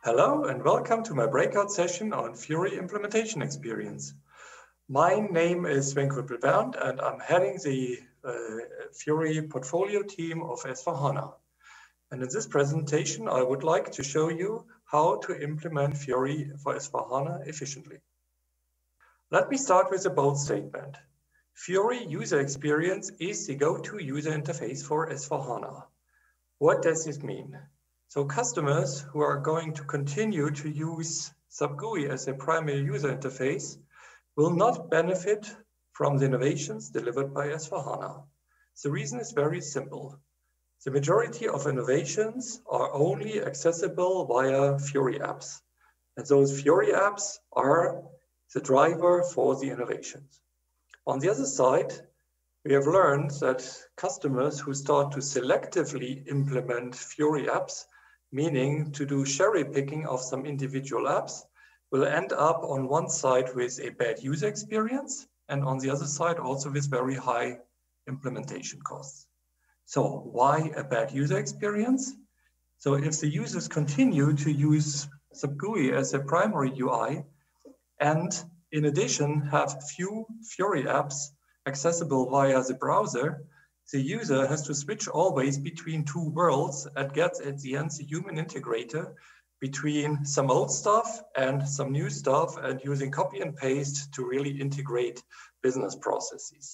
Hello and welcome to my breakout session on Fiori implementation experience. My name is Sven Krueppel-Berndt and I'm heading the Fiori portfolio team of S4HANA. And in this presentation, I would like to show you how to implement Fiori for S4HANA efficiently. Let me start with a bold statement. Fiori user experience is the go-to user interface for S4HANA. What does this mean? So customers who are going to continue to use SAP GUI as their primary user interface will not benefit from the innovations delivered by S4HANA. The reason is very simple. The majority of innovations are only accessible via Fiori apps. And those Fiori apps are the driver for the innovations. On the other side, we have learned that customers who start to selectively implement Fiori apps, meaning to do cherry picking of some individual apps, will end up on one side with a bad user experience and on the other side also with very high implementation costs. So why a bad user experience? So if the users continue to use SAP GUI as their primary UI and in addition have few Fiori apps accessible via the browser, the user has to switch always between two worlds and gets at the end the human integrator between some old stuff and some new stuff and using copy and paste to really integrate business processes.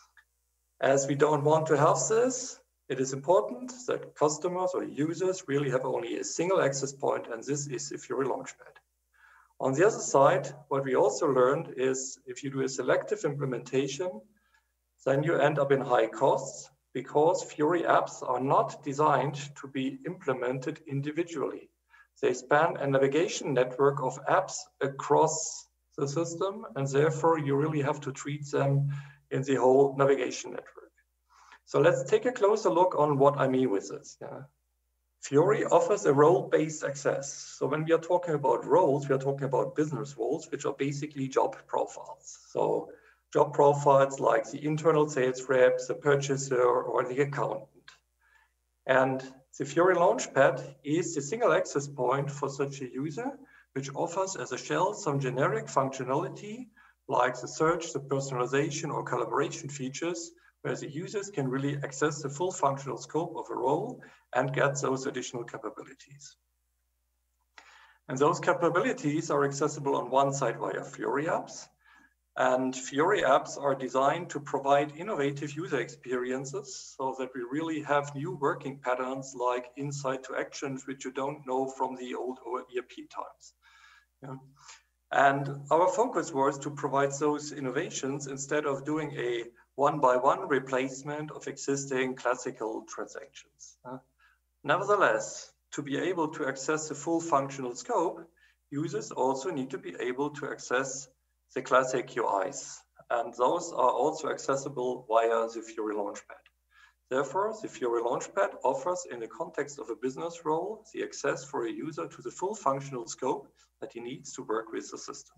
As we don't want to have this, it is important that customers or users really have only a single access point, and this is the Fiori Launchpad. On the other side, what we also learned is if you do a selective implementation, then you end up in high costs because Fiori apps are not designed to be implemented individually. They span a navigation network of apps across the system, and therefore you really have to treat them in the whole navigation network. So let's take a closer look on what I mean with this. Fiori offers a role-based access. So when we are talking about roles, we are talking about business roles, which are basically job profiles. So job profiles like the internal sales rep, the purchaser, or the accountant. And the Fiori Launchpad is the single access point for such a user, which offers as a shell some generic functionality like the search, the personalization, or collaboration features, where the users can really access the full functional scope of a role and get those additional capabilities. And those capabilities are accessible on one side via Fiori apps. And Fiori apps are designed to provide innovative user experiences so that we really have new working patterns like insight to actions, which you don't know from the old ERP times. And our focus was to provide those innovations instead of doing a one-by-one replacement of existing classical transactions. Nevertheless, to be able to access the full functional scope, users also need to be able to access the classic UIs, and those are also accessible via the Fiori Launchpad. Therefore, the Fiori Launchpad offers, in the context of a business role, the access for a user to the full functional scope that he needs to work with the system.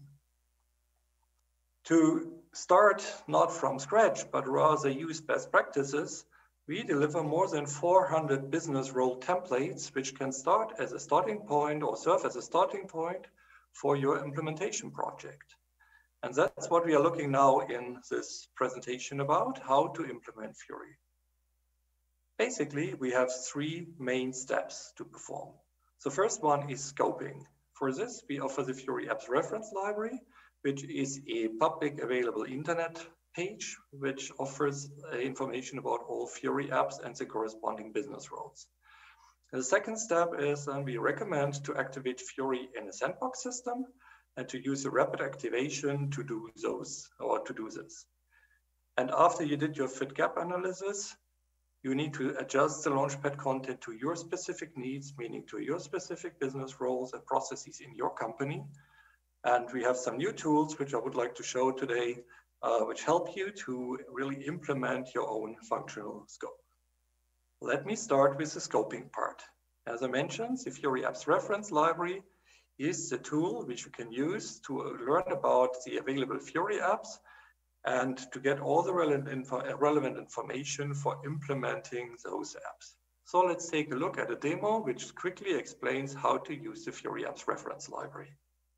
To start not from scratch, but rather use best practices, we deliver more than 400 business role templates, which can start as a starting point or serve as a starting point for your implementation project. And that's what we are looking now in this presentation about, how to implement Fiori. Basically, we have three main steps to perform. The first one is scoping. For this, we offer the Fiori Apps Reference Library, which is a public available internet page, which offers information about all Fiori apps and the corresponding business roles. The second step is we recommend to activate Fiori in a sandbox system and to use a rapid activation to do this. And after you did your fit gap analysis, you need to adjust the Launchpad content to your specific needs, meaning to your specific business roles and processes in your company. And we have some new tools which I would like to show today, which help you to really implement your own functional scope. Let me start with the scoping part. As I mentioned, the Fiori Apps Reference Library is the tool which you can use to learn about the available Fiori apps and to get all the relevant information for implementing those apps. So let's take a look at a demo which quickly explains how to use the Fiori Apps reference library.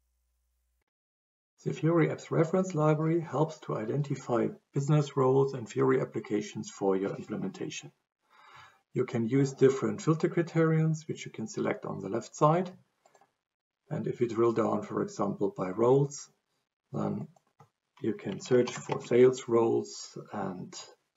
The Fiori Apps reference library helps to identify business roles and Fiori applications for your implementation. You can use different filter criterions, which you can select on the left side. And if you drill down, for example, by roles, then you can search for sales roles, and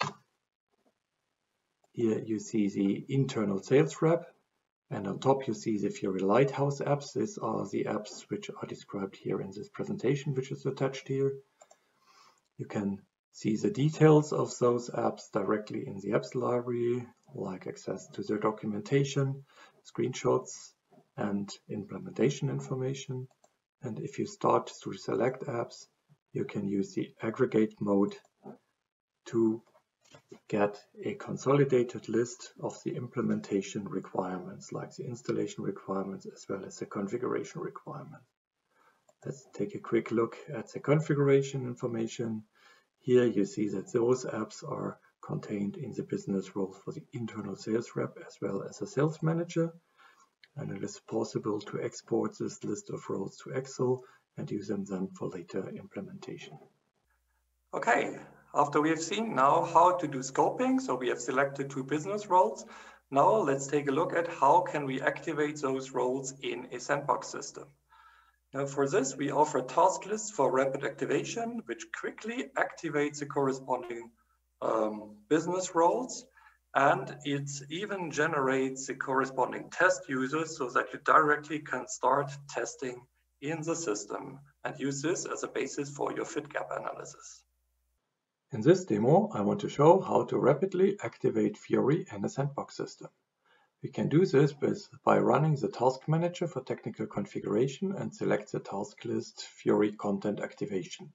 here you see the internal sales rep, and on top you see the Fiori Lighthouse apps. These are the apps which are described here in this presentation, which is attached here. You can see the details of those apps directly in the apps library, like access to their documentation, screenshots, and implementation information. And if you start to select apps, you can use the aggregate mode to get a consolidated list of the implementation requirements, like the installation requirements as well as the configuration requirements. Let's take a quick look at the configuration information. Here you see that those apps are contained in the business roles for the internal sales rep as well as a sales manager. And it is possible to export this list of roles to Excel and use them then for later implementation. Okay, after we have seen now how to do scoping, so we have selected 2 business roles. Now let's take a look at how can we activate those roles in a sandbox system. Now for this, we offer task lists for rapid activation, which quickly activates the corresponding business roles. And it even generates the corresponding test users so that you directly can start testing in the system and use this as a basis for your fit gap analysis. In this demo, I want to show how to rapidly activate Fiori in a sandbox system. We can do this by running the task manager for technical configuration and select the task list Fiori content activation.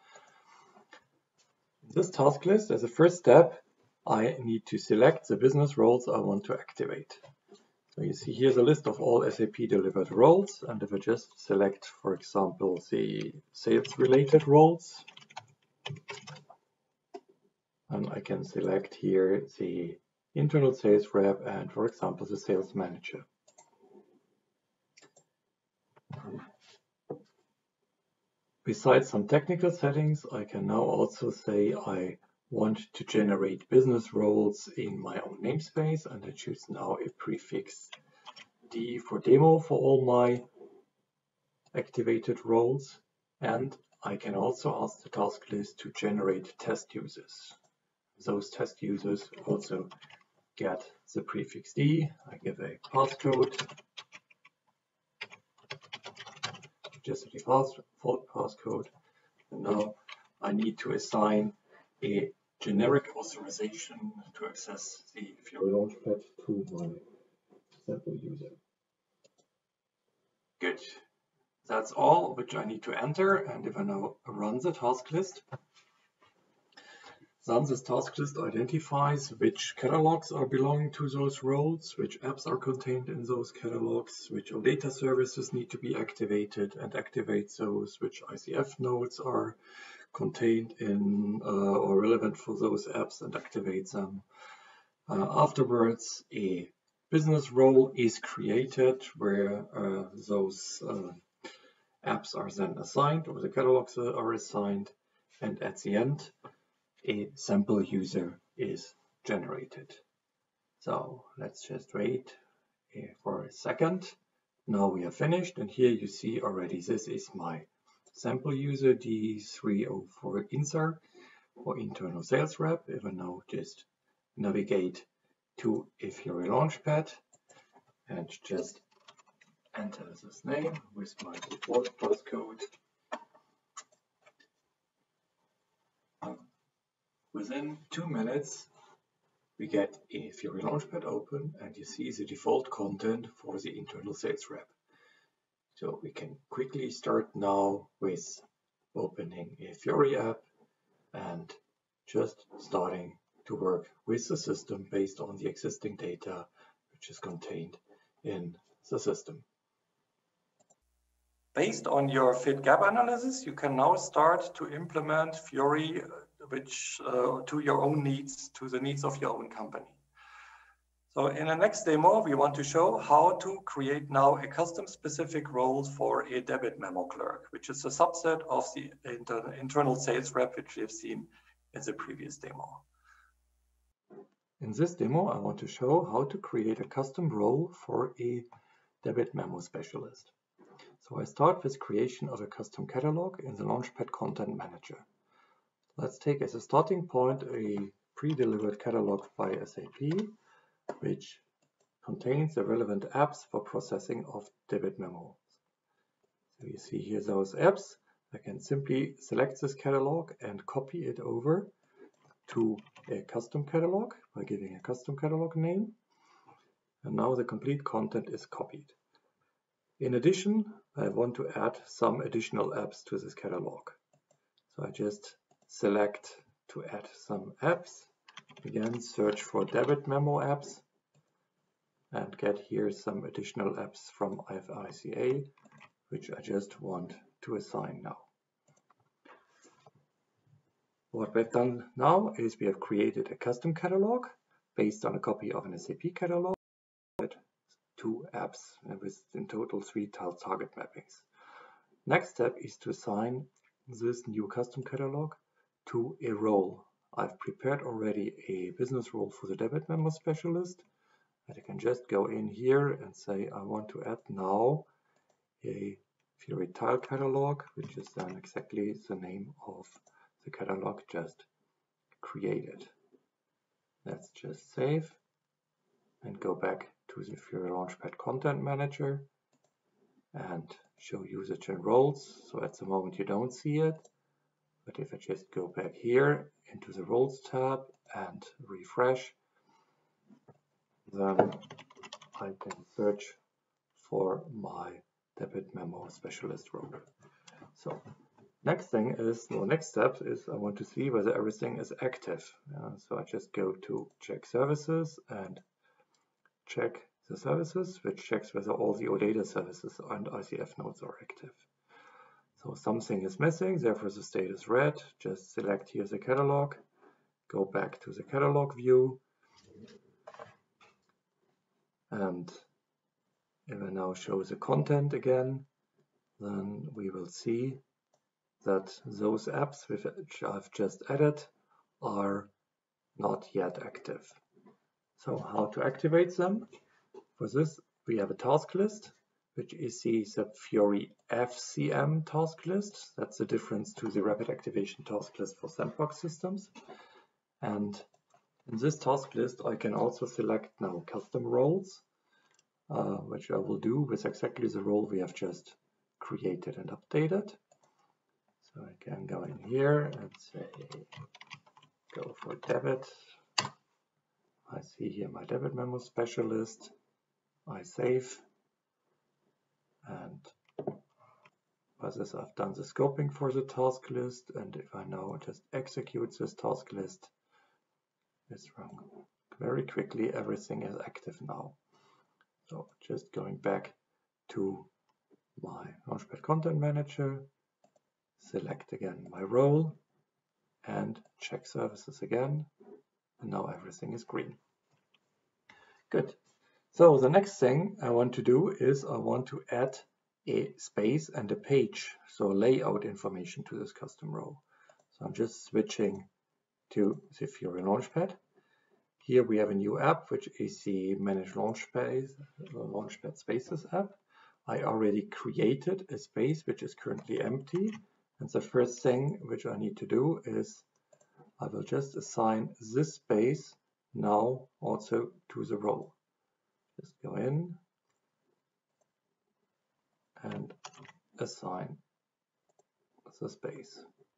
In this task list, as a first step, I need to select the business roles I want to activate. So you see here the list of all SAP delivered roles, and if I just select, for example, the sales related roles, and I can select here the internal sales rep and, for example, the sales manager. Besides some technical settings, I can now also say I want to generate business roles in my own namespace, and I choose now a prefix D for demo for all my activated roles. And I can also ask the task list to generate test users. Those test users also get the prefix D. I give a passcode, just a default passcode. And now I need to assign a generic authorization to access the Fiori Launchpad to my sample user. Good. That's all which I need to enter. And if I now run the task list, then this task list identifies which catalogs are belonging to those roles, which apps are contained in those catalogs, which data services need to be activated, and activates those, which ICF nodes are contained in or relevant for those apps, and activates them. Afterwards, a business role is created where those apps are then assigned, or the catalogs are assigned, and at the end, a sample user is generated. So let's just wait for a second. Now we are finished, and here you see already this is my sample user D304 insert for internal sales rep. If I now just navigate to a Fiori Launchpad and just enter this name with my default passcode. Within 2 minutes, we get a Fiori Launchpad open, and you see the default content for the internal sales rep. So we can quickly start now with opening a Fiori app and just starting to work with the system based on the existing data which is contained in the system. Based on your fit gap analysis, you can now start to implement Fiori to your own needs, to the needs of your own company. So in the next demo, we want to show how to create now a custom specific role for a debit memo clerk, which is a subset of the internal sales rep, which we have seen in the previous demo. In this demo, I want to show how to create a custom role for a debit memo specialist. So I start with creation of a custom catalog in the Launchpad Content Manager. Let's take as a starting point a pre-delivered catalog by SAP, which contains the relevant apps for processing of debit memos. So you see here those apps. I can simply select this catalog and copy it over to a custom catalog by giving a custom catalog name. And now the complete content is copied. In addition, I want to add some additional apps to this catalog. So I just select to add some apps. Again, search for debit memo apps and get here some additional apps from IFICA, which I just want to assign now. What we've done now is we have created a custom catalog based on a copy of an SAP catalog with 2 apps and with in total 3 target mappings. Next step is to assign this new custom catalog to a role. I've prepared already a business role for the debit memo specialist. And I can just go in here and say I want to add now a Fiori tile catalog, which is then exactly the name of the catalog just created. Let's just save and go back to the Fiori Launchpad Content Manager and show usage and roles. So at the moment you don't see it, but if I just go back here into the roles tab and refresh, then I can search for my debit memo specialist role. So next step is I want to see whether everything is active. So I just go to check services and check the services, which checks whether all the OData services and ICF nodes are active. So something is missing, therefore the state is red. Just select here the catalog, go back to the catalog view, and if I now show the content again, then we will see that those apps which I've just added are not yet active. So how to activate them? For this, we have a task list, which is the SAP Fiori FCM task list. That's the difference to the rapid activation task list for sandbox systems. And in this task list, I can also select now custom roles, which I will do with exactly the role we have just created and updated. So I can go in here and say, go for debit. I see here my debit memo specialist. I save. And by this, I've done the scoping for the task list. And if I now just execute this task list, it's wrong. Very quickly, everything is active now. So just going back to my Launchpad Content Manager, select again my role and check services again. And now everything is green. Good. So the next thing I want to do is I want to add a space and a page, so layout information to this custom role. So I'm just switching to the Fiori Launchpad. Here we have a new app, which is the Manage Launchpad Spaces app. I already created a space which is currently empty. And the first thing which I need to do is I will just assign this space now also to the role. Just go in and assign the space.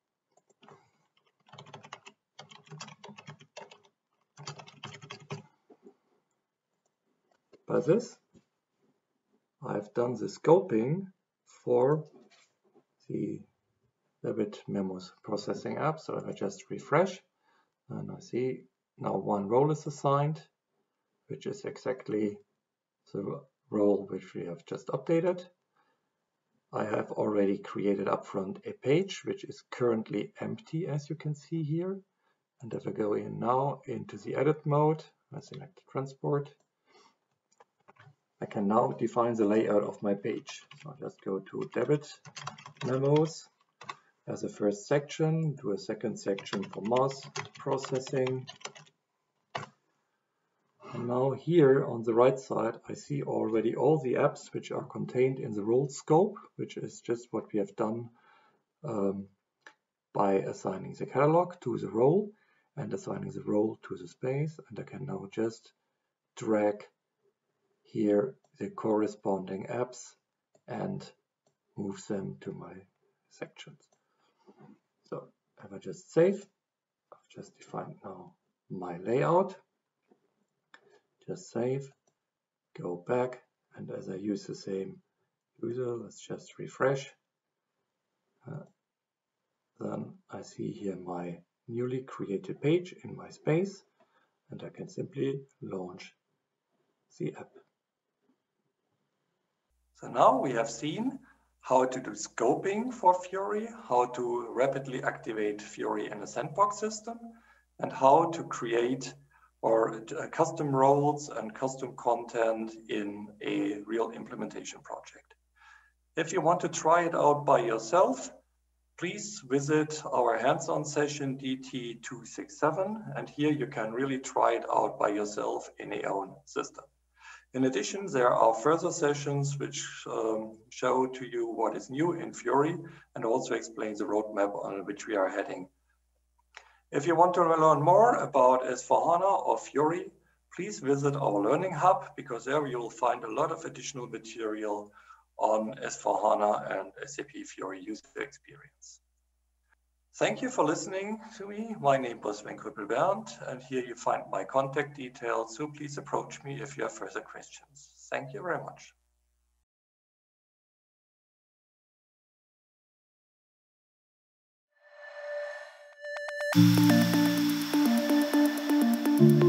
By this, I've done the scoping for the debit memos processing app. So if I just refresh, and I see now one role is assigned, which is exactly the role which we have just updated. I have already created upfront a page which is currently empty, as you can see here. And if I go in now into the edit mode, I select transport, I can now define the layout of my page. So I'll just go to debit memos as a first section, do a second section for mass processing. And now here on the right side, I see already all the apps which are contained in the role scope, which is just what we have done by assigning the catalog to the role and assigning the role to the space. And I can now just drag here the corresponding apps and move them to my sections. So if I just save, I've just defined now my layout. Just save, go back, and as I use the same user, let's just refresh. Then I see here my newly created page in my space, and I can simply launch the app. So now we have seen how to do scoping for Fiori, how to rapidly activate Fiori in a sandbox system, and how to create or custom roles and custom content in a real implementation project. If you want to try it out by yourself, please visit our hands-on session DT267, and here you can really try it out by yourself in your own system. In addition, there are further sessions which show to you what is new in Fiori and also explain the roadmap on which we are heading. If you want to learn more about S4HANA or Fiori, please visit our Learning Hub, because there you will find a lot of additional material on S4HANA and SAP Fiori user experience. Thank you for listening to me. My name was Sven Krueppel-Berndt, and here you find my contact details, so please approach me if you have further questions. Thank you very much.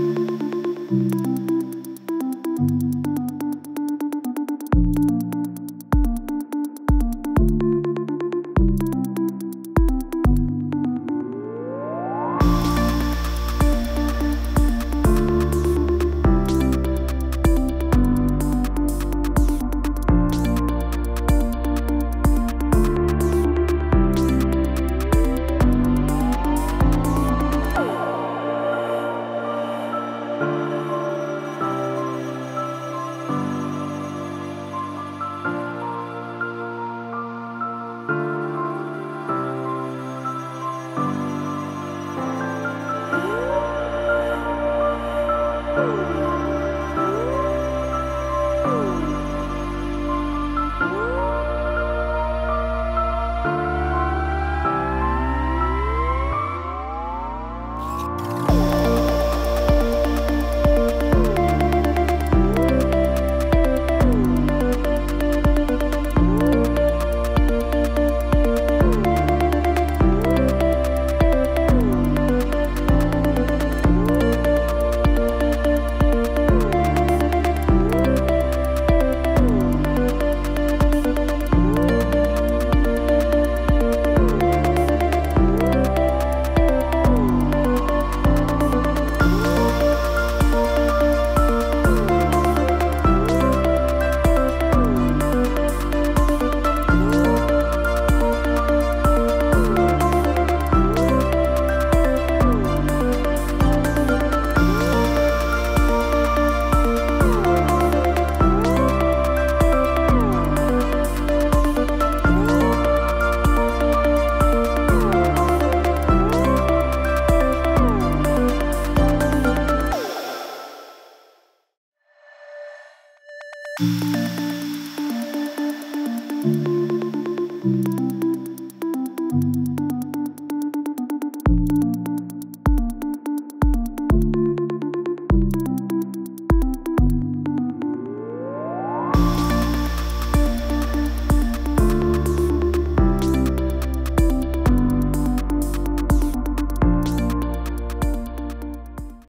you.